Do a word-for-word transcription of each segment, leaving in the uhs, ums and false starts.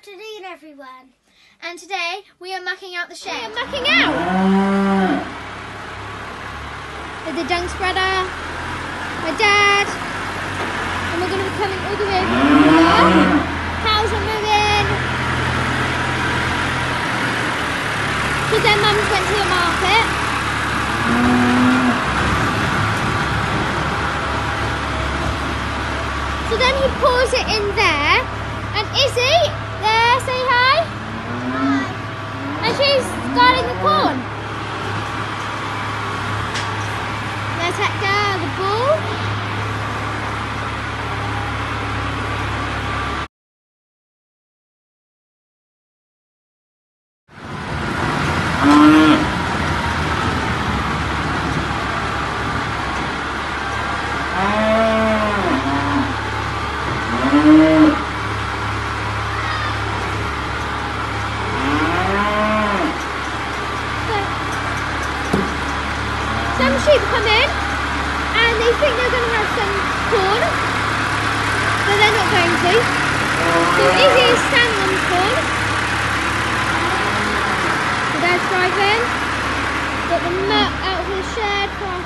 afternoon, everyone. And today we are mucking out the shed. We are mucking out! With the dung spreader, my dad, and we're going to be coming all the way over here. Cows are moving. Because their mums went to the market. So then he pours it in there. And Izzy, there, say hi. Hi. And she's guarding the corn. There's Hector, the bull. Some sheep come in and they think they're going to have some corn, but they're not going to. So Izzy is standing on the corn. So there's driving. Got the muck out of the shed.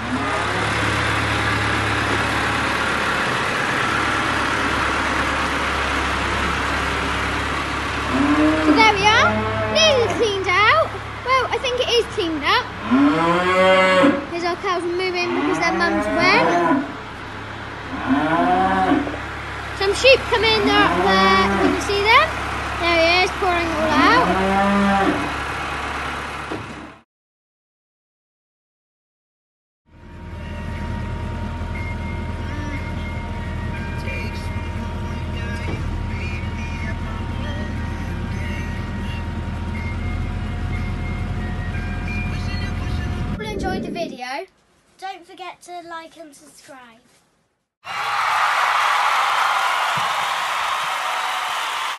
So there we are. Nearly cleaned out. Well, I think it is cleaned up. Here's our cows moving because their mums went. Some sheep come in, they're up there. You can see them. There he is, pouring it all out. Enjoyed the video, don't forget to like and subscribe.